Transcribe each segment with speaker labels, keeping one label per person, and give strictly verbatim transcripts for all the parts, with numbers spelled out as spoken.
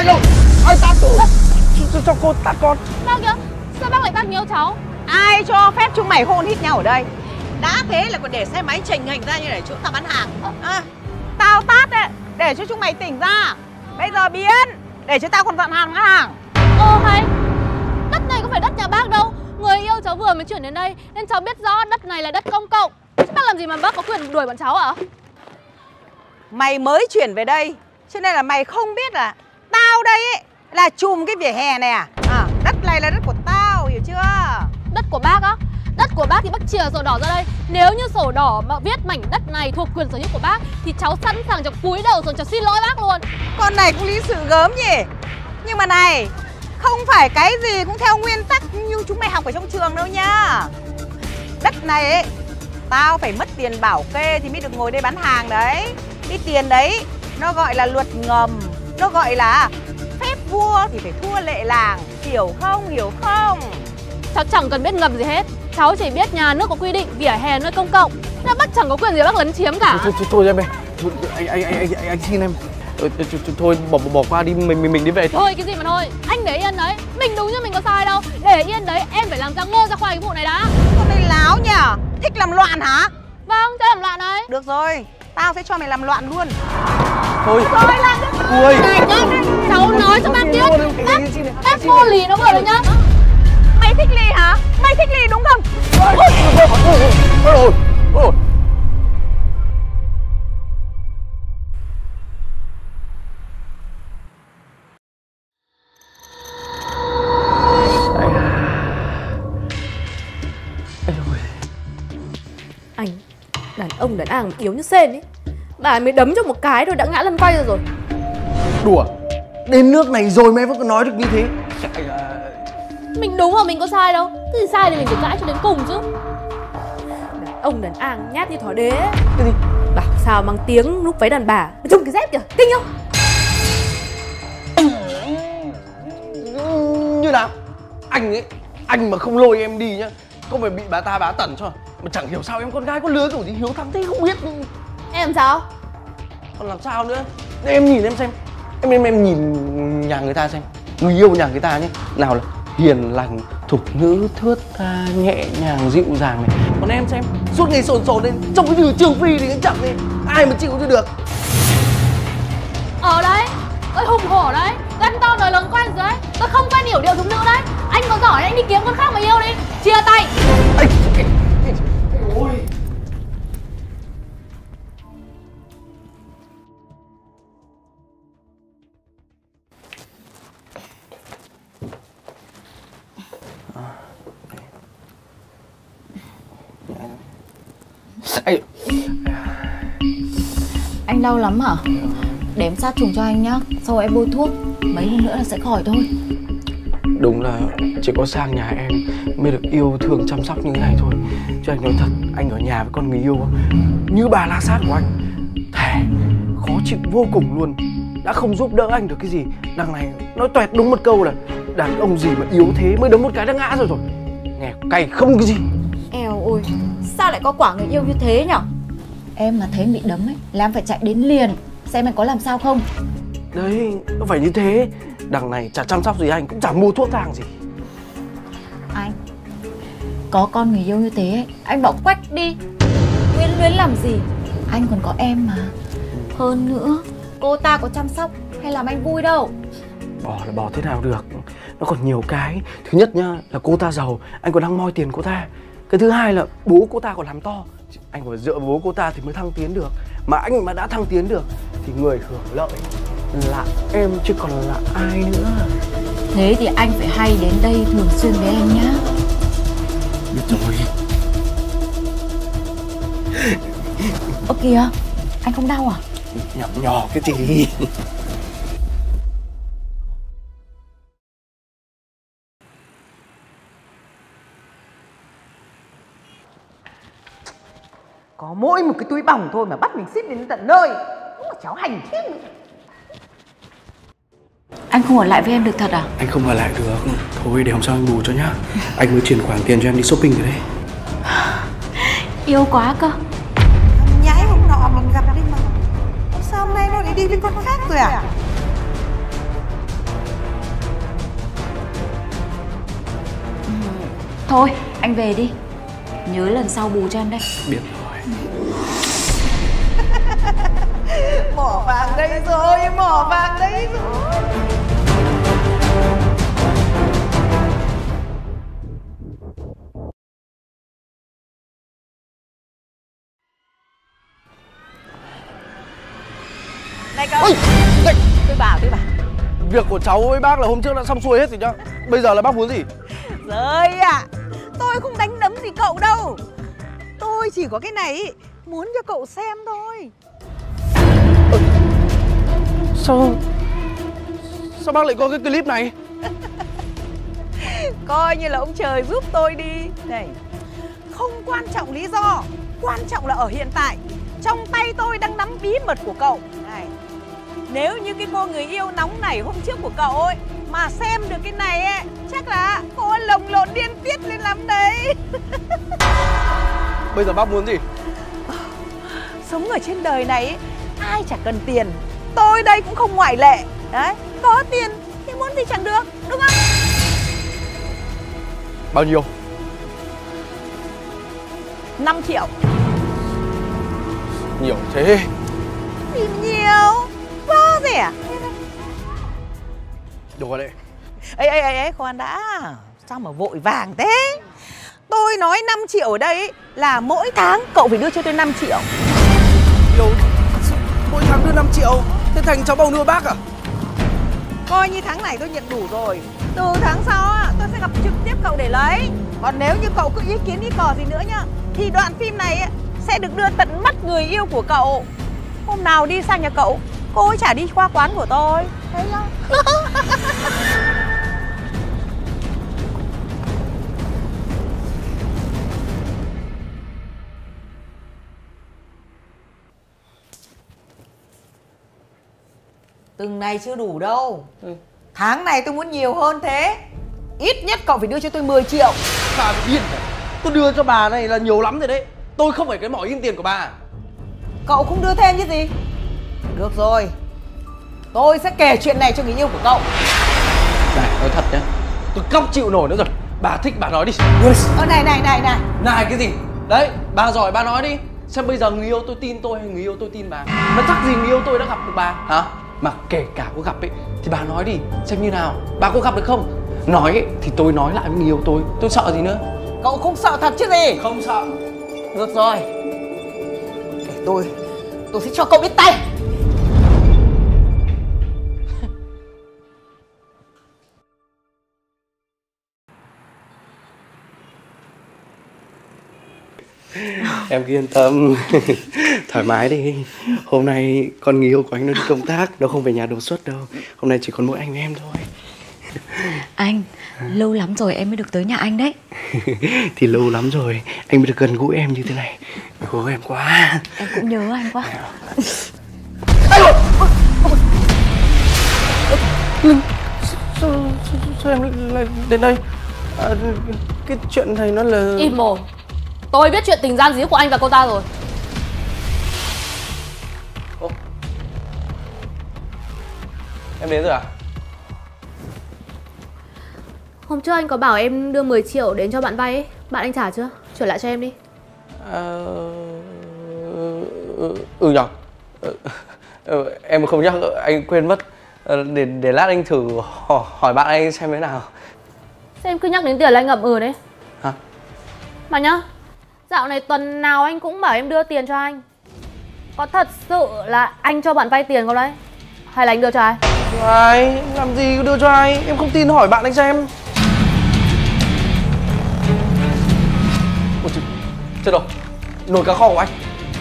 Speaker 1: đâu. Ai tát tôi? Cho, cho cô tát con.
Speaker 2: Bác kìa, sao bác lại tát nhiều cháu?
Speaker 3: Ai cho phép chúng mày hôn hít nhau ở đây? Đã thế là còn để xe máy chành hành ra như này chỗ tao bán hàng. À, tao tát đấy, để cho chúng mày tỉnh ra. Bây giờ biến, để cho tao còn dọn hàng ngân hàng.
Speaker 2: Ồ hay, đất này có phải đất nhà bác đâu. Người yêu cháu vừa mới chuyển đến đây nên cháu biết rõ đất này là đất công cộng. Bác làm gì mà bác có quyền đuổi bọn cháu ạ?
Speaker 3: Mày mới chuyển về đây, cho nên là mày không biết là tao đây ấy là chùm cái vỉa hè này à? À, đất này là đất của tao, hiểu chưa?
Speaker 2: Đất của bác á? Đất của bác thì bác chìa sổ đỏ ra đây. Nếu như sổ đỏ mà viết mảnh đất này thuộc quyền sở hữu của bác thì cháu sẵn sàng cho cúi đầu rồi cháu xin lỗi bác luôn.
Speaker 3: Con này cũng lý sự gớm nhỉ. Nhưng mà này, không phải cái gì cũng theo nguyên tắc như chúng mày học ở trong trường đâu nhá. Đất này ấy, tao phải mất tiền bảo kê thì mới được ngồi đây bán hàng đấy. Cái tiền đấy nó gọi là luật ngầm, nó gọi là phép vua thì phải thua lệ làng. Hiểu không, hiểu không?
Speaker 2: Cháu chẳng cần biết ngầm gì hết. Cháu chỉ biết nhà nước có quy định vỉa hè nơi công cộng nên bác chẳng có quyền gì bác lấn chiếm cả.
Speaker 1: Thôi thôi, thôi em ơi, anh anh anh anh anh xin em. Thôi bỏ bỏ qua đi, mình mình mình đi về.
Speaker 2: Thôi cái gì mà thôi, anh để yên đấy. Mình đúng như mình có sai đâu. Để yên đấy, em phải làm ra ngô ra khoai cái vụ này đã.
Speaker 3: Con này láo nhỉ? Thích làm loạn hả?
Speaker 2: Vâng, cháu làm loạn đấy.
Speaker 3: Được rồi, tao sẽ cho mày làm loạn luôn.
Speaker 1: Thôi.
Speaker 3: Thôi làm đi.
Speaker 1: Ui.
Speaker 2: Này nhá, cháu nói cho bác biết. Bác, bác vô lì nó vừa rồi nhá.
Speaker 3: Mày thích ly hả? Mày thích ly đúng không?
Speaker 1: Ôi ôi ôi.
Speaker 2: Anh, đàn ông đàn àng yếu như sên ấy. Bà mới đấm cho một cái thôi đã ngã lăn quay ra rồi.
Speaker 1: Đùa. Đến nước này rồi mà em vẫn còn nói được như thế.
Speaker 2: Mình đúng mà mình có sai đâu. Cái gì sai thì mình phải cãi cho đến cùng chứ. Đàn ông đàn àng nhát như thỏ đế.
Speaker 1: Cái gì?
Speaker 2: Bảo sao mang tiếng lúc váy đàn bà. Trông cái dép kìa, kinh không?
Speaker 1: Như nào? Anh ấy, anh mà không lôi em đi nhá, không phải bị bà ta bá tẩn cho. Mà chẳng hiểu sao em con gái con lứa kiểu gì hiếu thắng thế không biết.
Speaker 2: Em làm sao?
Speaker 1: Còn làm sao nữa? Để em nhìn em xem. Em em em nhìn nhà người ta xem. Người yêu nhà người ta nhé. Nào là hiền lành, thục nữ, thướt tha, nhẹ nhàng, dịu dàng này. Còn em xem, suốt ngày sồn sồn lên, trông cái như Trương Phi thì cũng chẳng đi. Ai mà chịu cho được.
Speaker 2: Ở đấy, ơi hùng hổ đấy, gan to nói lớn quen rồi đấy. Tôi không quen hiểu điệu thục nữ đấy. Anh có giỏi anh đi kiếm con khác mà yêu đi. Chia tay.
Speaker 1: Anh, ôi. Ây.
Speaker 4: Anh đau lắm hả? Để em sát trùng cho anh nhá. Sau em bôi thuốc, mấy hôm nữa là sẽ khỏi thôi.
Speaker 1: Đúng là chỉ có sang nhà em mới được yêu thương chăm sóc như thế này thôi. Chứ anh nói thật, anh ở nhà với con người yêu như bà la sát của anh, thề khó chịu vô cùng luôn. Đã không giúp đỡ anh được cái gì. Đằng này nói toẹt đúng một câu là đàn ông gì mà yếu thế mới đấm một cái đã ngã rồi rồi. Nghe cay không cái gì.
Speaker 4: Eo ôi, sao lại có quả người yêu như thế nhở? Em mà thấy bị đấm ấy là em phải chạy đến liền, xem anh có làm sao không.
Speaker 1: Đấy, nó phải như thế. Đằng này chả chăm sóc gì anh, cũng chả mua thuốc thang gì.
Speaker 4: Anh, có con người yêu như thế ấy, anh bỏ quách đi. Quyến luyến làm gì? Anh còn có em mà. Hơn nữa, cô ta có chăm sóc hay làm anh vui đâu.
Speaker 1: Bỏ là bỏ thế nào được. Nó còn nhiều cái. Thứ nhất nhá, là cô ta giàu, anh còn đang moi tiền cô ta. Cái thứ hai là bố cô ta còn làm to, anh phải dựa vào bố cô ta thì mới thăng tiến được. Mà anh mà đã thăng tiến được thì người hưởng lợi là em chứ còn là ai nữa.
Speaker 4: Thế thì anh phải hay đến đây thường xuyên với em nhá.
Speaker 1: Biết rồi.
Speaker 4: Ơ kìa, anh không đau à?
Speaker 1: Nhnhỏ nhỏ cái gì.
Speaker 3: Có mỗi một cái túi bỏng thôi mà bắt mình ship đến tận nơi. Đúng là cháu hành thiết.
Speaker 4: Anh không ở lại với em được thật à?
Speaker 1: Anh không ở lại được. Thôi để hôm sau anh bù cho nhá. Anh mới chuyển khoản tiền cho em đi shopping rồi đấy.
Speaker 4: Yêu quá cơ.
Speaker 3: Nhãi hôm nọ mình gặp đi mà sao hôm nay nó lại đi với con khác rồi à?
Speaker 4: Thôi anh về đi, nhớ lần sau bù cho em đấy.
Speaker 1: Biết rồi.
Speaker 3: Mỏ vàng đây rồi, mỏ vàng đây rồi. Này cậu.
Speaker 1: Ôi, này.
Speaker 3: Tôi bảo, tôi bảo.
Speaker 1: Việc của cháu với bác là hôm trước đã xong xuôi hết rồi nhá. Bây giờ là bác muốn gì?
Speaker 3: Rồi ạ, à, tôi không đánh đấm gì cậu đâu. Tôi chỉ có cái này muốn cho cậu xem thôi.
Speaker 1: Ừ. Sao Sao bác lại có cái clip này?
Speaker 3: Coi như là ông trời giúp tôi đi. Này, không quan trọng lý do, quan trọng là ở hiện tại trong tay tôi đang nắm bí mật của cậu. Này, nếu như cái cô người yêu nóng nảy hôm trước của cậu ấy mà xem được cái này ấy, chắc là cô ấy lồng lộn điên tiết lên lắm đấy.
Speaker 1: Bây giờ bác muốn gì?
Speaker 3: Sống ở trên đời này ấy, ai chả cần tiền. Tôi đây cũng không ngoại lệ. Đấy, có tiền thì muốn gì chẳng được, đúng không?
Speaker 1: Bao nhiêu?
Speaker 3: năm triệu.
Speaker 1: Nhiều thế.
Speaker 3: Thì nhiều, quá rẻ.
Speaker 1: Được rồi đấy.
Speaker 3: Ê, ê, ê, ê, khoan đã. Sao mà vội vàng thế? Tôi nói năm triệu ở đây ấy, là mỗi tháng cậu phải đưa cho tôi năm triệu.
Speaker 1: Nhiều. Mỗi tháng đưa năm triệu. Thế thành cháu bao nuôi bác à?
Speaker 3: Coi như tháng này tôi nhận đủ rồi. Từ tháng sau á, tôi sẽ gặp trực tiếp cậu để lấy. Còn nếu như cậu cứ ý kiến ý cò gì nữa nhá, thì đoạn phim này ấy, sẽ được đưa tận mắt người yêu của cậu. Hôm nào đi sang nhà cậu, cô ấy chả đi qua quán của tôi. Thấy không? Từng này chưa đủ đâu. Ừ. Tháng này tôi muốn nhiều hơn thế. Ít nhất cậu phải đưa cho tôi mười triệu.
Speaker 1: Bà bị điên à? Tôi đưa cho bà này là nhiều lắm rồi đấy. Tôi không phải cái mỏ in tiền của bà.
Speaker 3: Cậu không đưa thêm chứ gì. Được rồi, tôi sẽ kể chuyện này cho người yêu của cậu.
Speaker 1: Này, nói thật nhá, tôi không chịu nổi nữa rồi. Bà thích bà nói đi.
Speaker 3: Ơ này này này này.
Speaker 1: Này cái gì? Đấy, bà giỏi bà nói đi. Xem bây giờ người yêu tôi tin tôi hay người yêu tôi tin bà. Mà chắc gì người yêu tôi đã gặp được bà hả? Mà kể cả có gặp ấy thì bà nói đi, xem như nào. Bà có gặp được không? Nói ấy, thì tôi nói lại với người yêu tôi. Tôi sợ gì nữa?
Speaker 3: Cậu không sợ thật chứ gì.
Speaker 1: Không sợ.
Speaker 3: Được rồi, để tôi Tôi sẽ cho cậu biết tay.
Speaker 1: Em cứ yên tâm. Thoải mái đi. Hôm nay con người yêu của anh nó đi công tác, nó không về nhà đột xuất đâu. Hôm nay chỉ còn mỗi anh và em thôi.
Speaker 4: Anh, lâu lắm rồi em mới được tới nhà anh đấy.
Speaker 1: Thì lâu lắm rồi anh mới được gần gũi em như thế này. Khổ em quá.
Speaker 4: Em cũng nhớ anh quá.
Speaker 1: Linh, sao, sao, sao em lại đến đây? À, cái chuyện này nó là...
Speaker 2: Im mồm. Tôi biết chuyện tình gian díu của anh và cô ta rồi.
Speaker 1: Ô. Em đến rồi à?
Speaker 2: Hôm trước anh có bảo em đưa mười triệu đến cho bạn vay ấy. Bạn anh trả chưa? Chuyển lại cho em đi.
Speaker 1: À, ừ nhở. Ừ, em không nhắc, anh quên mất. Để, để lát anh thử hỏi, hỏi bạn anh xem thế nào.
Speaker 2: Sao em cứ nhắc đến tiền là anh ngậm ừ đấy?
Speaker 1: Hả?
Speaker 2: Mà nhá, dạo này tuần nào anh cũng bảo em đưa tiền cho anh. Có thật sự là anh cho bạn vay tiền không đấy? Hay là anh đưa cho ai?
Speaker 1: Cho ai? Làm gì đưa cho ai? Em không tin, hỏi bạn anh xem. Ôi trời, chết rồi, nồi cá kho của anh.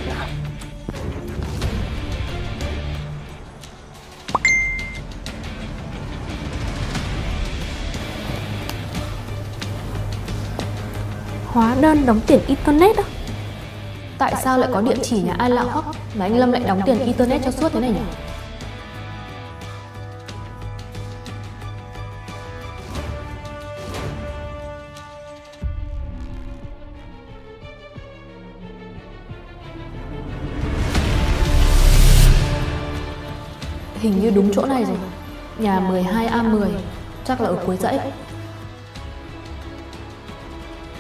Speaker 2: Hóa đơn đóng tiền internet á? Tại sao lại có địa chỉ nhà ai lạ hoắc mà anh Lâm lại đóng tiền internet cho suốt thế này nhỉ? Hình như đúng chỗ này rồi. Nhà mười hai A mười, chắc là ở cuối dãy.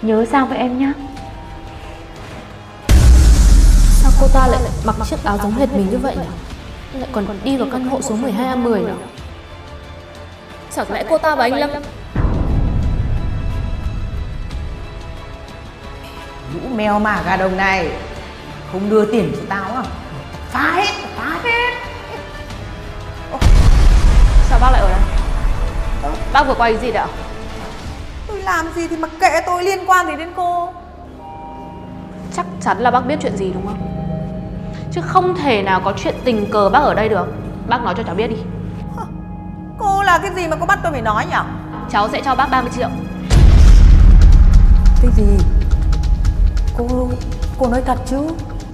Speaker 4: nhớ sang với em nhé.
Speaker 2: Sao cô ta lại mặc chiếc áo giống hệt mình như vậy nhỉ? Lại còn đi vào căn hộ số mười hai A mười nữa. Chẳng lẽ cô ta và anh Lâm...
Speaker 3: Lũ mèo mả gà đồng này không đưa tiền cho tao à? Phá hết, phá hết.
Speaker 2: Sao bác lại ở đây? Bác vừa quay cái gì đấy ạ?
Speaker 3: Tôi làm gì thì mặc kệ, tôi liên quan gì đến cô?
Speaker 2: Chắc chắn là bác biết chuyện gì đúng không? Chứ không thể nào có chuyện tình cờ bác ở đây được. Bác nói cho cháu biết đi.
Speaker 3: Cô là cái gì mà cô bắt tôi phải nói nhỉ?
Speaker 2: Cháu sẽ cho bác ba mươi triệu.
Speaker 3: Cái gì? Cô, cô nói thật chứ?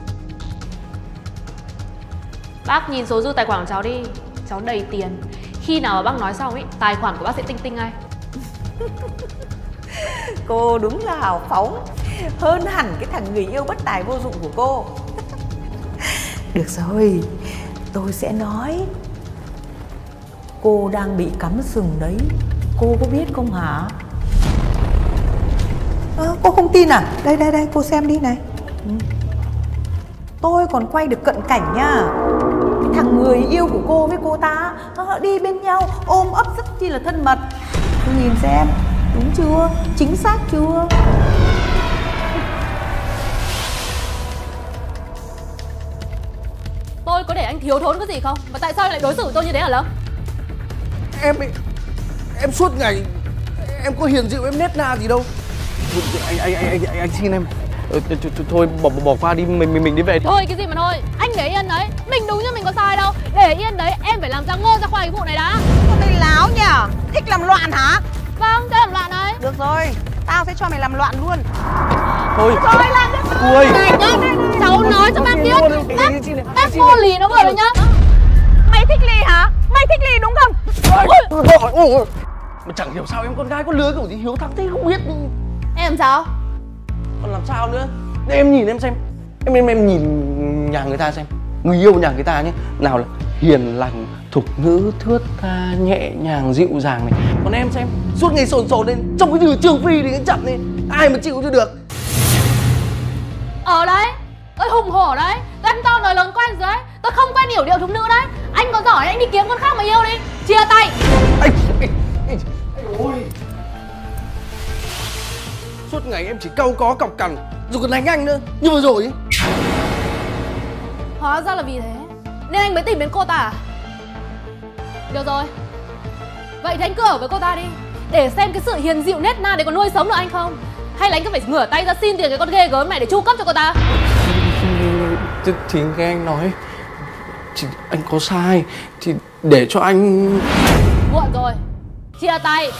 Speaker 2: Bác nhìn số dư tài khoản của cháu đi. Cháu đầy tiền. Khi nào mà bác nói xong ấy, tài khoản của bác sẽ tinh tinh ngay.
Speaker 3: Cô đúng là hào phóng, hơn hẳn cái thằng người yêu bất tài vô dụng của cô. Được rồi, tôi sẽ nói. Cô đang bị cắm sừng đấy, cô có biết không hả? À, cô không tin à? Đây đây đây, cô xem đi này. Ừ. Tôi còn quay được cận cảnh nha. Cái thằng người yêu của cô với cô ta đi bên nhau ôm ấp rất chi là thân mật. Cô nhìn xem, đúng chưa? Chính xác chưa?
Speaker 2: Tôi có để anh thiếu thốn cái gì không? Mà tại sao lại đối xử với tôi như thế hả Lâm?
Speaker 1: Em em suốt ngày em có hiền dịu, em nết na gì đâu. Anh anh anh anh, anh xin em. Ờ, thôi bỏ bỏ qua đi, mình mình mình đi về.
Speaker 2: Thôi cái gì mà thôi, anh để yên đấy. Mình đúng chứ mình có sai đâu. Để yên đấy, em phải làm ra ngô ra khoai cái vụ này đã.
Speaker 3: Con này láo nhỉ? Thích làm loạn hả?
Speaker 2: Vâng, thế làm loạn đấy.
Speaker 3: Được rồi, tao sẽ cho mày làm loạn luôn.
Speaker 1: Thôi
Speaker 3: Thôi làm đi.
Speaker 1: cô ơi.
Speaker 2: Này nhá, cháu nói cho bác biết. Bác, bác vô lì nó vừa rồi nhá.
Speaker 3: Mày thích Ly hả? Mày thích Ly đúng không?
Speaker 1: Ôi, ôi, ôi. Mà chẳng hiểu sao em con gái con lứa kiểu gì hiếu thắng thế không biết.
Speaker 2: Em làm sao?
Speaker 1: Còn làm sao nữa? Để em nhìn em xem. Em em em nhìn nhà người ta xem. Người yêu nhà người ta nhé, nào là hiền lành, thục nữ, thướt tha, nhẹ nhàng, dịu dàng này. Còn em xem, suốt ngày sồn sồn lên, trong cái từ Trường Phi thì cái chậm này, ai mà chịu cho được.
Speaker 2: Ở đấy, tôi hùng hổ đấy. Tôi ăn to nói lớn quen rồi đấy. Tôi không quen hiểu điệu thục nữ đấy. Anh có giỏi anh đi kiếm con khác mà yêu đi. Chia tay.
Speaker 1: Anh, anh, anh, anh ôi. Suốt ngày em chỉ cau có cọc cằn, rồi còn đánh anh nữa, như vừa rồi ấy.
Speaker 2: Hóa ra là vì thế nên anh mới tìm đến cô ta à? Được rồi, vậy thì anh cứ ở với cô ta đi, để xem cái sự hiền dịu nết na đấy có nuôi sống được anh không. Hay là anh cứ phải ngửa tay ra xin tiền cái con ghê gớm này để chu cấp cho cô ta.
Speaker 1: Thì, thì nghe anh nói, thì anh có sai, thì để cho anh...
Speaker 2: Muộn rồi, chia tay.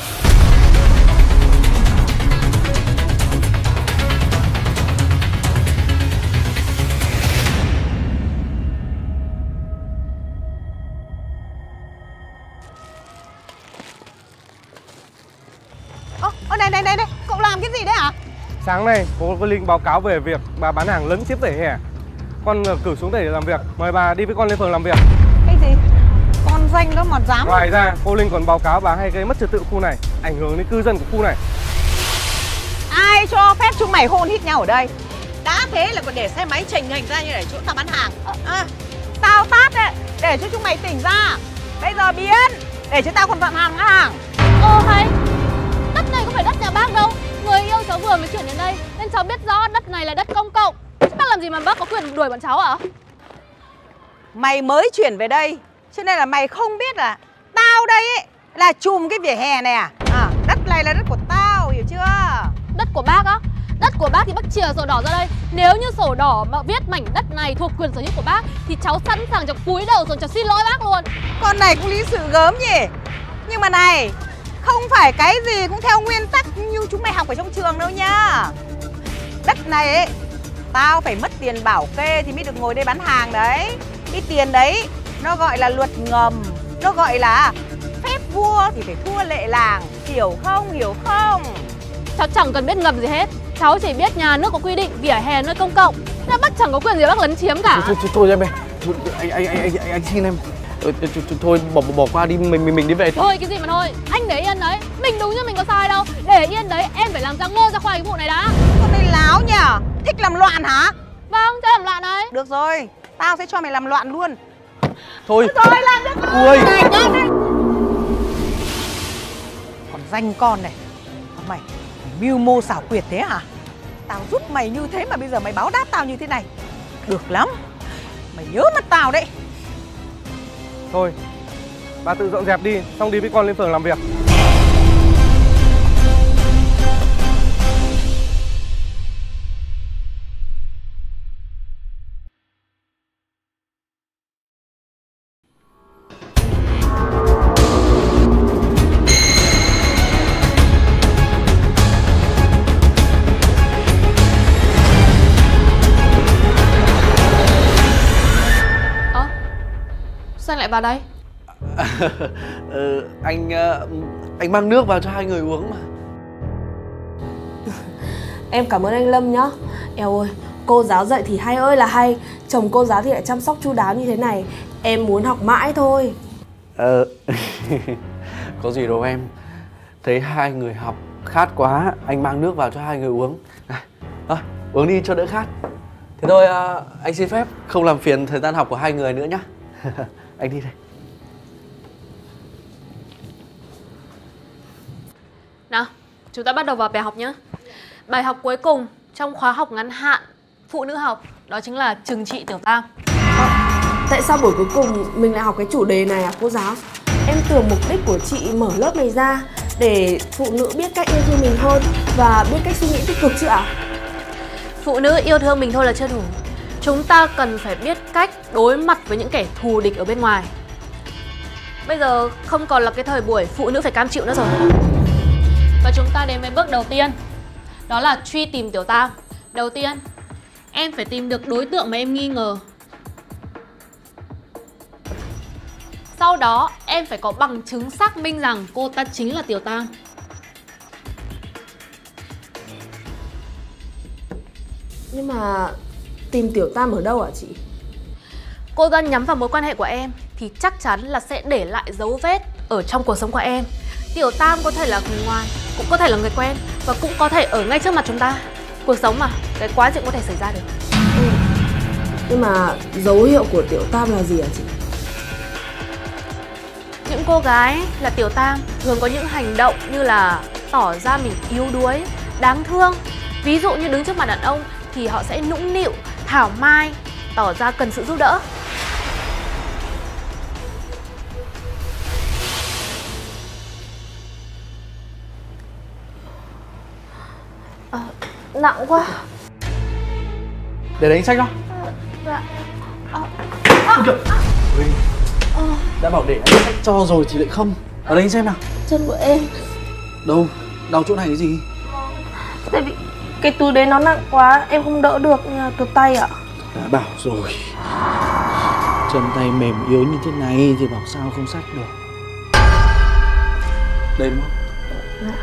Speaker 3: Ơ này này này này, cậu làm cái gì đấy hả?
Speaker 5: Sáng nay cô có Linh báo cáo về việc bà bán hàng lấn chiếm vỉa hè. Con cử xuống để làm việc, mời bà đi với con lên phường làm việc.
Speaker 3: Cái gì? Con danh đó mà dám.
Speaker 5: Ngoài ra cô Linh còn báo cáo bà hay gây mất trật tự khu này, ảnh hưởng đến cư dân của khu này.
Speaker 3: Ai cho phép chúng mày hôn hít nhau ở đây? Đã thế là còn để xe máy chành hành ra như để chỗ tao bán hàng. À, tao tát đấy, để cho chúng mày tỉnh ra. Bây giờ biến, để cho tao còn vận hàng hàng.
Speaker 2: Ô hay, đất này không phải đất nhà bác đâu. Người yêu cháu vừa mới chuyển đến đây nên cháu biết rõ đất này là đất công cộng. Chứ bác làm gì mà bác có quyền đuổi bọn cháu à?
Speaker 3: Mày mới chuyển về đây, cho nên là mày không biết là tao đây ấy là chùm cái vỉa hè này à? À, đất này là đất của tao, hiểu chưa?
Speaker 2: Đất của bác á? Đất của bác thì bác chìa sổ đỏ ra đây. Nếu như sổ đỏ mà viết mảnh đất này thuộc quyền sở hữu của bác thì cháu sẵn sàng cho cúi đầu xuống cho xin lỗi bác luôn.
Speaker 3: Con này cũng lý sự gớm nhỉ. Nhưng mà này, không phải cái gì cũng theo nguyên tắc như chúng mày học ở trong trường đâu nhá. Đất này ấy, tao phải mất tiền bảo kê thì mới được ngồi đây bán hàng đấy. Cái tiền đấy nó gọi là luật ngầm, nó gọi là phép vua thì phải thua lệ làng. Hiểu không, hiểu không?
Speaker 2: Cháu chẳng cần biết ngầm gì hết. Cháu chỉ biết nhà nước có quy định vỉa hè nơi công cộng, nên bác chẳng có quyền gì bác lấn chiếm cả.
Speaker 1: Thôi, thôi, thôi em ơi, anh, anh, anh, anh, anh xin em. Thôi bỏ bỏ qua đi, mình mình mình đi về.
Speaker 2: Thôi cái gì mà thôi, anh để yên đấy. Mình đúng chứ mình có sai đâu. Để yên đấy, em phải làm ra ngô ra khoai cái vụ này đã.
Speaker 3: Con này láo nhỉ? Thích làm loạn hả?
Speaker 2: Vâng, cho làm loạn đấy.
Speaker 3: Được rồi, tao sẽ cho mày làm loạn luôn.
Speaker 1: Thôi.
Speaker 3: Được rồi, làm được rồi.
Speaker 1: Ui.
Speaker 3: Này, nhá, này. Còn danh con này. Còn mày, mày mưu mô xảo quyệt thế hả? Tao giúp mày như thế mà bây giờ mày báo đáp tao như thế này. Được lắm. Mày nhớ mặt tao đấy.
Speaker 5: Thôi, bà tự dọn dẹp đi, xong đi với con lên phường làm việc.
Speaker 2: Sao anh lại vào đây?
Speaker 1: ờ, anh anh mang nước vào cho hai người uống mà.
Speaker 6: Em cảm ơn anh Lâm nhá. Eo ơi, cô giáo dạy thì hay ơi là hay, chồng cô giáo thì lại chăm sóc chu đáo như thế này. Em muốn học mãi thôi.
Speaker 1: Ờ, có gì đâu em. Thấy hai người học khát quá, anh mang nước vào cho hai người uống. À, thôi, uống đi cho đỡ khát. Thế thôi, à, anh xin phép không làm phiền thời gian học của hai người nữa nhá. Anh đi đây.
Speaker 2: Nào, chúng ta bắt đầu vào bài học nhé. Bài học cuối cùng trong khóa học ngắn hạn phụ nữ học đó chính là trừng trị tiểu tam.
Speaker 6: À, tại sao buổi cuối cùng mình lại học cái chủ đề này à cô giáo? Em tưởng mục đích của chị mở lớp này ra để phụ nữ biết cách yêu thương mình hơn và biết cách suy nghĩ tích cực chứ ạ?
Speaker 2: Phụ nữ yêu thương mình thôi là chưa đủ. Chúng ta cần phải biết cách đối mặt với những kẻ thù địch ở bên ngoài. Bây giờ không còn là cái thời buổi phụ nữ phải cam chịu nữa rồi. Và chúng ta đến với bước đầu tiên. Đó là truy tìm tiểu tam. Đầu tiên, em phải tìm được đối tượng mà em nghi ngờ. Sau đó, em phải có bằng chứng xác minh rằng cô ta chính là tiểu tam.
Speaker 6: Nhưng mà tìm tiểu tam ở đâu hả chị?
Speaker 2: Cô ta nhắm vào mối quan hệ của em thì chắc chắn là sẽ để lại dấu vết ở trong cuộc sống của em. Tiểu tam có thể là người ngoài, cũng có thể là người quen, và cũng có thể ở ngay trước mặt chúng ta. Cuộc sống mà, cái quá chuyện có thể xảy ra được.
Speaker 6: Ừ. Nhưng mà dấu hiệu của tiểu tam là gì hả chị?
Speaker 2: Những cô gái là tiểu tam thường có những hành động như là tỏ ra mình yếu đuối, đáng thương. Ví dụ như đứng trước mặt đàn ông thì họ sẽ nũng nịu, thảo mai, tỏ ra cần sự giúp đỡ.
Speaker 6: À, nặng quá.
Speaker 1: Để đánh sách đó.
Speaker 6: Dạ. À,
Speaker 1: à, Ui, à. Đã bảo để đánh sách cho rồi thì lại không. Ở đây xem nào.
Speaker 6: Chân của em.
Speaker 1: Đâu? Đau chỗ này cái gì?
Speaker 6: Tại vì cái túi đấy nó nặng quá, em không đỡ được nên là tuột tay ạ.
Speaker 1: Đã bảo rồi, chân tay mềm yếu như thế này thì bảo sao không xách được. Đây đúng không?
Speaker 6: Dạ.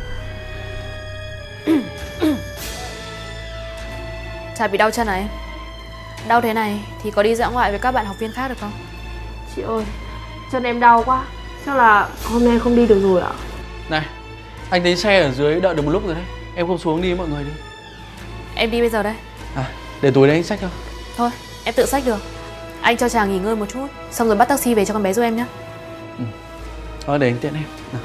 Speaker 2: Chả bị đau chân à em? Đau thế này thì có đi dã ngoại với các bạn học viên khác được không?
Speaker 6: Chị ơi, chân em đau quá, chắc là hôm nay không đi được rồi ạ.
Speaker 1: Này, anh thấy xe ở dưới đợi được một lúc rồi đấy. Em không xuống đi với mọi người đi.
Speaker 2: Em đi bây giờ đây.
Speaker 1: À, để túi đấy anh xách không?
Speaker 2: Thôi, em tự xách được. Anh cho chàng nghỉ ngơi một chút, xong rồi bắt taxi về cho con bé giúp em nhé.
Speaker 1: Ừ. Thôi để anh tiện em. Nào.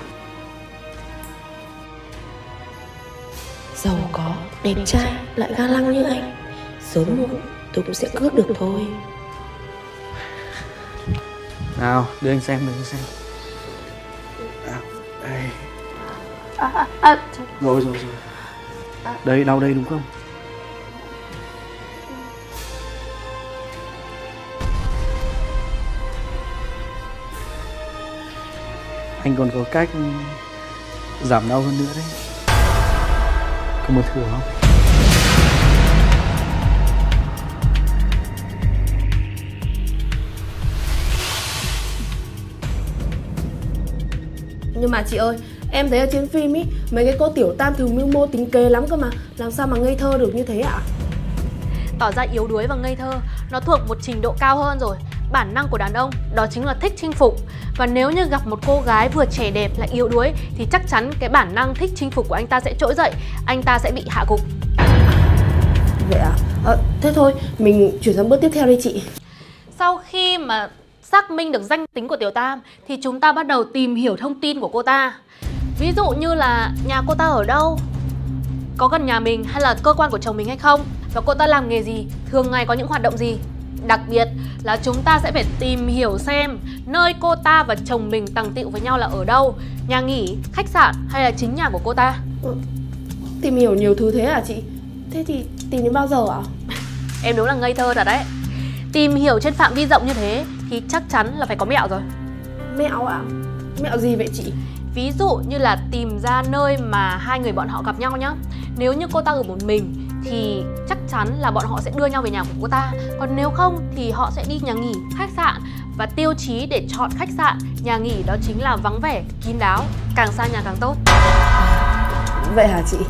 Speaker 7: Giàu có, đẹp trai, lại ga lăng như anh, sớm muộn tôi cũng sẽ cướp được thôi.
Speaker 1: Nào, đưa anh xem, đưa anh xem. À, đây.
Speaker 6: À, à, à.
Speaker 1: Rồi, rồi, rồi. À. Đây, đau đây đúng không? Anh còn có cách giảm đau hơn nữa đấy. Có muốn thử không?
Speaker 6: Nhưng mà chị ơi, em thấy ở trên phim ý, mấy cái cô tiểu tam thường mưu mô tính kế lắm cơ mà. Làm sao mà ngây thơ được như thế ạ?
Speaker 2: Tỏ ra yếu đuối và ngây thơ nó thuộc một trình độ cao hơn rồi. bản năng của đàn ông đó chính là thích chinh phục. Và nếu như gặp một cô gái vừa trẻ đẹp lại yếu đuối thì chắc chắn cái bản năng thích chinh phục của anh ta sẽ trỗi dậy, anh ta sẽ bị hạ gục.
Speaker 6: Vậy à? à thế thôi, mình chuyển sang bước tiếp theo đi chị.
Speaker 2: Sau khi mà xác minh được danh tính của Tiểu Tam thì chúng ta bắt đầu tìm hiểu thông tin của cô ta. Ví dụ như là nhà cô ta ở đâu, có gần nhà mình hay là cơ quan của chồng mình hay không, và cô ta làm nghề gì, thường ngày có những hoạt động gì. Đặc biệt là chúng ta sẽ phải tìm hiểu xem nơi cô ta và chồng mình tằng tựu với nhau là ở đâu, nhà nghỉ, khách sạn hay là chính nhà của cô ta.
Speaker 6: ừ, Tìm hiểu nhiều thứ thế à chị? Thế thì tìm đến bao giờ ạ?
Speaker 2: Em đúng là ngây thơ thật đấy. Tìm hiểu trên phạm vi rộng như thế thì chắc chắn là phải có mẹo rồi.
Speaker 6: Mẹo ạ? Mẹo gì vậy chị?
Speaker 2: Ví dụ như là tìm ra nơi mà hai người bọn họ gặp nhau nhá. Nếu như cô ta ở một mình thì chắc chắn là bọn họ sẽ đưa nhau về nhà của cô ta. Còn nếu không thì họ sẽ đi nhà nghỉ, khách sạn. Và tiêu chí để chọn khách sạn, nhà nghỉ đó chính là vắng vẻ, kín đáo, càng xa nhà càng tốt.
Speaker 6: Vậy hả chị?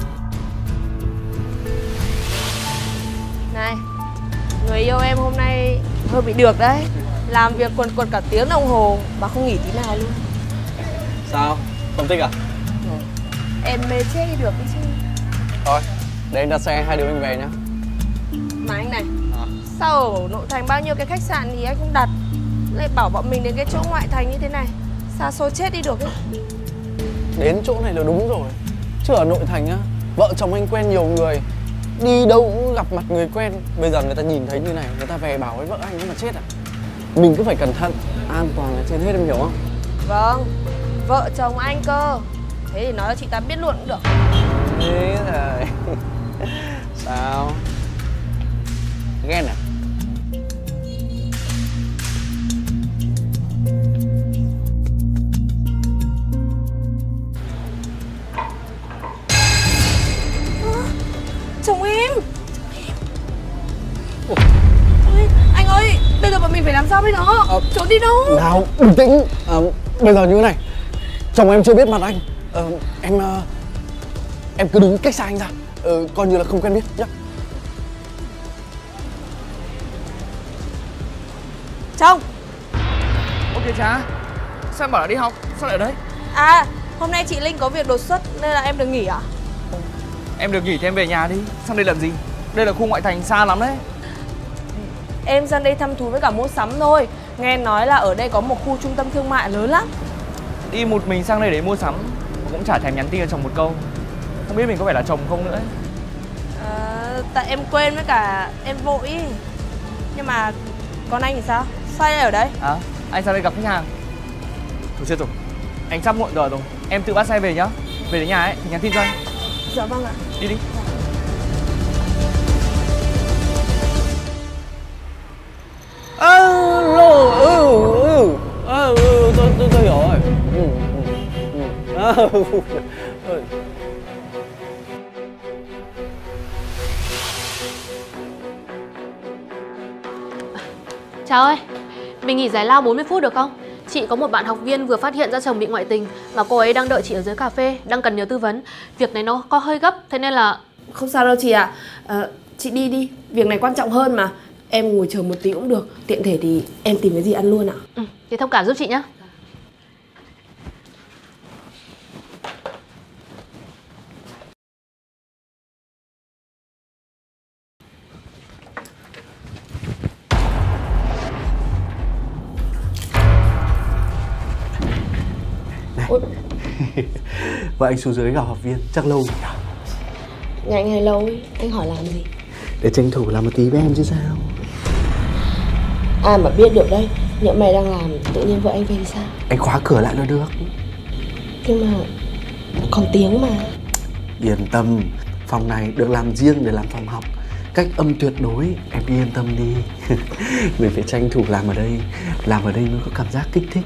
Speaker 8: Này, người yêu em hôm nay hơi bị được đấy. Làm việc quần quật cả tiếng đồng hồ mà không nghỉ tí nào luôn.
Speaker 1: Sao? Không thích à?
Speaker 8: Ừ. Em mê chết đi được đi chứ.
Speaker 1: Thôi, để anh đặt xe, hai đứa mình về nhá.
Speaker 8: Mà anh này, à? Sao ở nội thành bao nhiêu cái khách sạn thì anh không đặt, lại bảo bọn mình đến cái chỗ ngoại thành như thế này, xa xôi chết đi được ấy.
Speaker 1: Đến chỗ này là đúng rồi. Chứ ở nội thành á, vợ chồng anh quen nhiều người, đi đâu cũng gặp mặt người quen. Bây giờ người ta nhìn thấy như này, người ta về bảo với vợ anh mà chết à. Mình cứ phải cẩn thận, an toàn là trên hết, em hiểu không?
Speaker 8: Vâng, vợ chồng anh cơ. Thế thì nói cho chị ta biết luôn cũng được.
Speaker 1: Thế rồi. Sao? Ghen à?
Speaker 8: Chồng em. Ôi, anh ơi, bây giờ bọn mình phải làm sao với nó? À, trốn đi đâu?
Speaker 1: Nào, bình tĩnh. À, bây giờ như thế này, chồng em chưa biết mặt anh. à, Em uh, em cứ đứng cách xa anh ra, uh, coi như là không quen biết nhá.
Speaker 8: Chồng.
Speaker 9: Ok cha, sao em bảo là đi học, sao lại ở đây?
Speaker 8: À, hôm nay chị Linh có việc đột xuất nên là em được nghỉ à?
Speaker 9: Em được nghỉ thì em về nhà đi, sang đây làm gì? Đây là khu ngoại thành xa lắm đấy.
Speaker 8: Em sang đây thăm thú với cả mua sắm thôi. Nghe nói là ở đây có một khu trung tâm thương mại lớn lắm.
Speaker 9: Đi một mình sang đây để mua sắm cũng chả thèm nhắn tin cho chồng một câu. Không biết mình có phải là chồng không nữa ấy.
Speaker 8: À, tại em quên với cả em vội ý. Nhưng mà còn anh thì sao? Sao anh ở đây?
Speaker 9: À, anh sang đây gặp khách hàng. Thôi chết rồi, anh sắp muộn giờ rồi. Em tự bắt xe về nhá. Về đến nhà ấy thì nhắn tin cho anh.
Speaker 8: Dạ vâng ạ.
Speaker 9: Đi đi.
Speaker 1: Alo, ừ, ừ, ừ, ừ, tôi, tôi, tôi hiểu rồi. Ừ, ừ, ừ. Ừ.
Speaker 2: Chào ơi, mình nghỉ giải lao bốn mươi phút được không? Chị có một bạn học viên vừa phát hiện ra chồng bị ngoại tình, mà cô ấy đang đợi chị ở dưới cà phê, đang cần nhờ tư vấn. Việc này nó có hơi gấp, thế nên là...
Speaker 6: Không sao đâu chị ạ. à. à, Chị đi đi, việc này quan trọng hơn mà. Em ngồi chờ một tí cũng được. Tiện thể thì em tìm cái gì ăn luôn ạ.
Speaker 2: Ừ, thì thông cảm giúp chị nhé.
Speaker 1: Này. Vợ anh xuống dưới gặp học viên, chắc lâu rồi à?
Speaker 6: Nhanh hay lâu ấy, anh hỏi làm gì?
Speaker 1: Để tranh thủ làm một tí với em chứ sao.
Speaker 6: À mà biết được đấy, nhỡ mày đang làm tự nhiên vợ anh về thì sao?
Speaker 1: Anh khóa cửa lại là được.
Speaker 6: Nhưng mà còn tiếng mà.
Speaker 1: Yên tâm, phòng này được làm riêng để làm phòng học, cách âm tuyệt đối, em yên tâm đi. Mình phải tranh thủ làm ở đây, làm ở đây mới có cảm giác kích thích.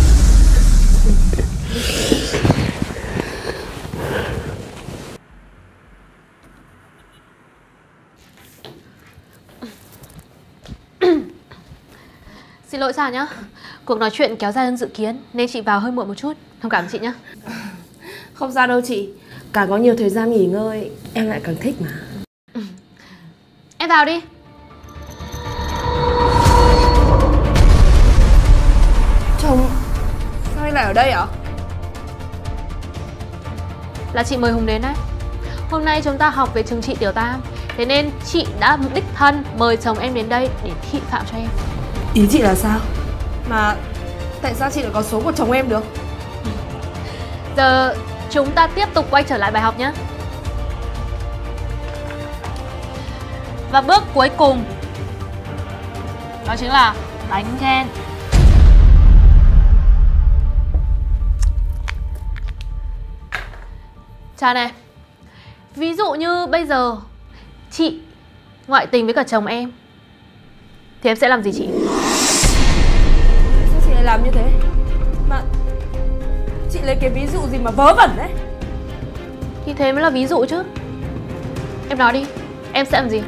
Speaker 2: Xin lỗi Sa nhá. Cuộc nói chuyện kéo dài hơn dự kiến nên chị vào hơi muộn một chút. Thông cảm chị nhá.
Speaker 6: Không sao đâu chị. Càng có nhiều thời gian nghỉ ngơi em lại càng thích mà.
Speaker 2: Ừ. Em vào đi.
Speaker 8: đây à?
Speaker 2: Là chị mời Hùng đến đấy. Hôm nay chúng ta học về trường trị Tiểu Tam, thế nên chị đã đích thân mời chồng em đến đây để thị phạm cho em.
Speaker 8: Ý chị là sao? Mà tại sao chị lại có số của chồng em được?
Speaker 2: Giờ chúng ta tiếp tục quay trở lại bài học nhé. Và bước cuối cùng đó chính là đánh ghen. Cha này, ví dụ như bây giờ chị ngoại tình với cả chồng em thì em sẽ làm gì chị?
Speaker 8: Sao chị lại làm như thế? Mà chị lấy cái ví dụ gì mà vớ vẩn đấy?
Speaker 2: Thì thế mới là ví dụ chứ. Em nói đi, em sẽ làm gì?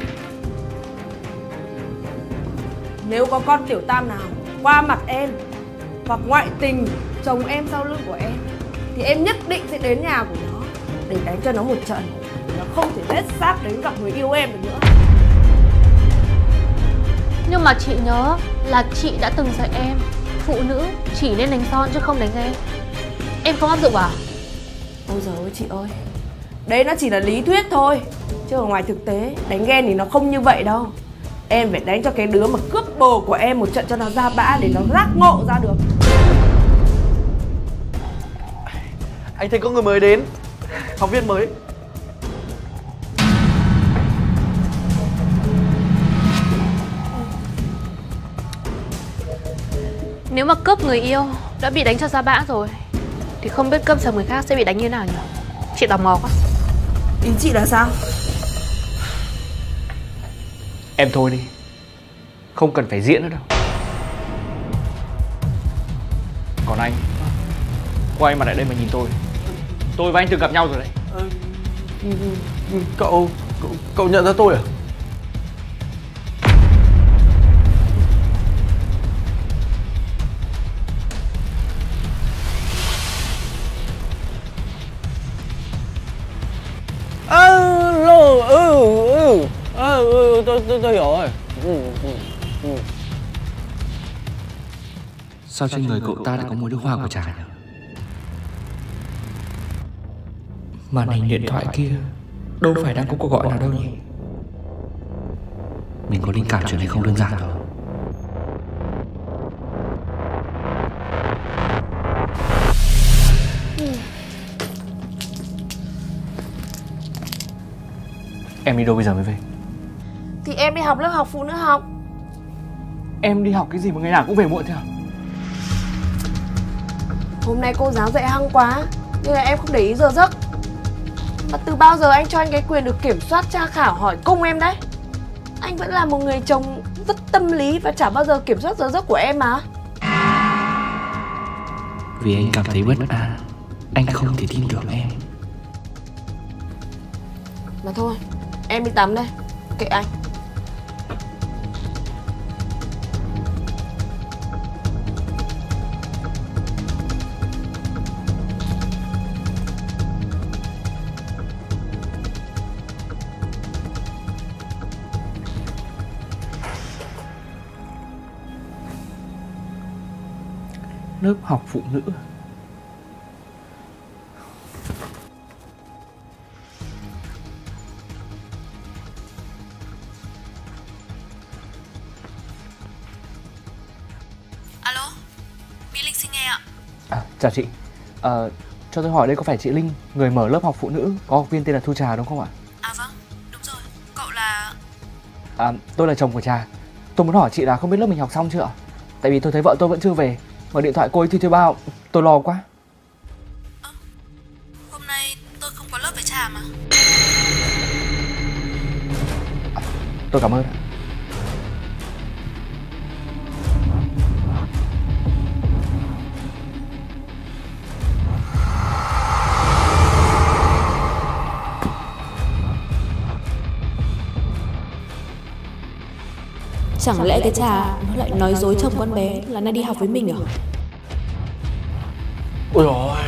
Speaker 8: Nếu có con Tiểu Tam nào qua mặt em hoặc ngoại tình chồng em sau lưng của em thì em nhất định sẽ đến nhà của nó để đánh cho nó một trận, để nó không thể lết xác đến gặp người yêu em được nữa.
Speaker 2: Nhưng mà chị nhớ là chị đã từng dạy em phụ nữ chỉ nên đánh son chứ không đánh ghen. Em không áp dụng à?
Speaker 8: Ôi giời ơi chị ơi, đấy nó chỉ là lý thuyết thôi, chứ ở ngoài thực tế đánh ghen thì nó không như vậy đâu. Em phải đánh cho cái đứa mà cướp bồ của em một trận cho nó ra bã để nó giác ngộ ra được.
Speaker 9: Anh thấy có người mới đến, học viên mới.
Speaker 2: Nếu mà cướp người yêu đã bị đánh cho ra bã rồi thì không biết cướp chồng người khác sẽ bị đánh như nào nhỉ? Chị tò mò quá.
Speaker 8: Ý chị là sao?
Speaker 9: Em thôi đi, không cần phải diễn nữa đâu. Còn anh, quay mặt lại đây mà nhìn tôi. Tôi và anh từng gặp nhau rồi đấy.
Speaker 1: Cậu, cậu, cậu nhận ra tôi à? Alo, ừ, ừ, ừ, ừ, tôi, tôi, tôi hiểu rồi. Ừ, ừ, ừ.
Speaker 10: Sao trên người cậu ta lại có mùi nước hoa của trà nhỉ? Màn hình điện thoại kia đâu phải đang có cuộc gọi nào đâu nhỉ? Mình có linh cảm chuyện này không đơn giản đâu.
Speaker 9: Em đi đâu bây giờ mới về?
Speaker 8: Thì em đi học lớp học phụ nữ học.
Speaker 9: Em đi học cái gì mà ngày nào cũng về muộn thế à?
Speaker 8: Hôm nay cô giáo dạy hăng quá nên là em không để ý giờ giấc. Mà từ bao giờ anh cho anh cái quyền được kiểm soát tra khảo hỏi cung em đấy? Anh vẫn là một người chồng rất tâm lý và chả bao giờ kiểm soát giờ giấc của em mà.
Speaker 10: Vì anh cảm thấy bất an, anh không thể tin tưởng em.
Speaker 8: Mà thôi, em đi tắm đây, kệ anh.
Speaker 9: Lớp học phụ nữ.
Speaker 2: Alo, Mỹ Linh xin nghe ạ.
Speaker 9: À, chào chị. À, cho tôi hỏi đây có phải chị Linh, người mở lớp học phụ nữ, có học viên tên là Thu Trà đúng không ạ?
Speaker 2: À vâng, đúng rồi. Cậu là...
Speaker 9: À, tôi là chồng của Trà. Tôi muốn hỏi chị là không biết lớp mình học xong chưa ạ? Tại vì tôi thấy vợ tôi vẫn chưa về. Mở điện thoại cô ấy thì thuê bao, tôi lo quá.
Speaker 2: Ơ, hôm nay tôi không có lớp với Trà mà.
Speaker 9: À, tôi cảm ơn.
Speaker 6: Chẳng lẽ cái Trà nó lại nói dối chồng con bé là nó đi học với mình à?
Speaker 1: Ôi dồi.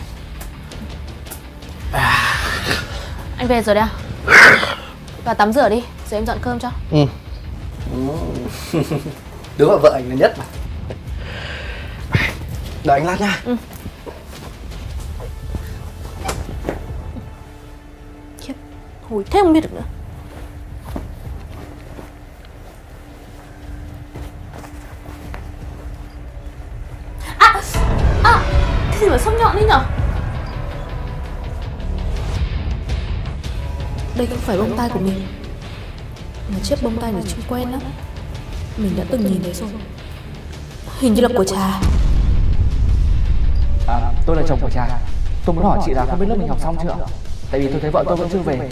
Speaker 2: À. Anh về rồi đấy à? Và tắm rửa đi, rồi em dọn cơm cho.
Speaker 1: Ừ. Đúng là vợ anh là nhất mà. Đợi anh lát nha.
Speaker 2: Ừ.
Speaker 6: Thôi thế không biết được nữa. À, à, cái gì mà sắc nhọn đấy nhở? Đây không phải bông tai của mình, mà chiếc bông tai này trông quen lắm. Mình đã từng nhìn thấy rồi. Hình như là của Trà.
Speaker 9: À, tôi là chồng của Trà. Tôi muốn hỏi chị là không biết lớp mình học xong chưa? Tại vì tôi thấy vợ tôi vẫn chưa về.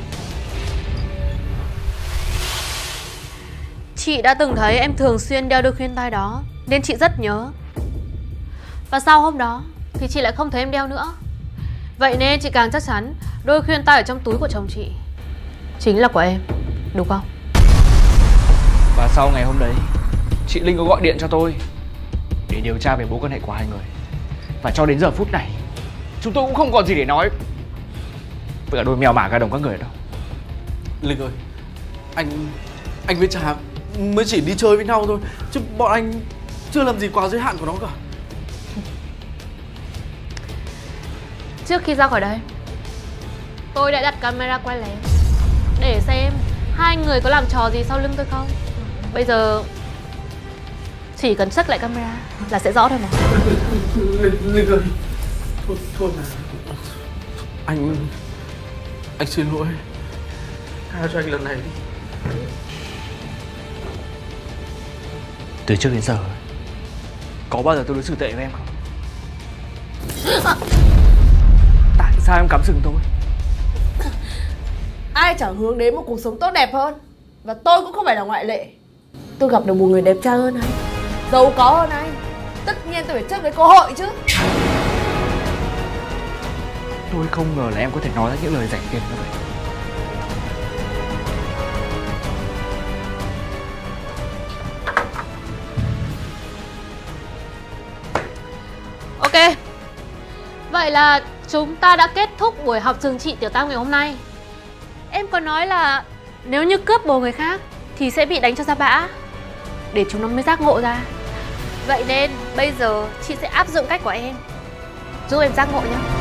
Speaker 2: Chị đã từng thấy em thường xuyên đeo đôi khuyên tai đó, nên chị rất nhớ. Và sau hôm đó thì chị lại không thấy em đeo nữa. Vậy nên chị càng chắc chắn đôi khuyên tai ở trong túi của chồng chị chính là của em, đúng không?
Speaker 9: Và sau ngày hôm đấy, chị Linh có gọi điện cho tôi để điều tra về mối quan hệ của hai người. Và cho đến giờ phút này, chúng tôi cũng không còn gì để nói với cả đôi mèo mả gà đồng các người đâu.
Speaker 1: Linh ơi, anh anh với Trà mới chỉ đi chơi với nhau thôi, chứ bọn anh chưa làm gì quá giới hạn của nó cả.
Speaker 2: Trước khi ra khỏi đây, tôi đã đặt camera quay lén để xem hai người có làm trò gì sau lưng tôi không. Bây giờ chỉ cần check lại camera là sẽ rõ thôi mà.
Speaker 1: Linh, Linh ơi, thôi thôi mà, anh anh xin lỗi, tha cho anh lần này đi.
Speaker 9: Từ trước đến giờ, có bao giờ tôi đối xử tệ với em không? Tại sao em cắm sừng tôi?
Speaker 6: Ai chẳng hướng đến một cuộc sống tốt đẹp hơn. Và tôi cũng không phải là ngoại lệ. Tôi gặp được một người đẹp trai hơn anh, giàu có hơn anh. Tất nhiên tôi phải chấp lấy cơ hội chứ.
Speaker 9: Tôi không ngờ là em có thể nói ra những lời rảnh tiền như vậy.
Speaker 2: Ok, vậy là chúng ta đã kết thúc buổi học trường trị tiểu tam ngày hôm nay. Em có nói là nếu như cướp bồ người khác thì sẽ bị đánh cho ra bã, để chúng nó mới giác ngộ ra. Vậy nên bây giờ chị sẽ áp dụng cách của em, giúp em giác ngộ nhé.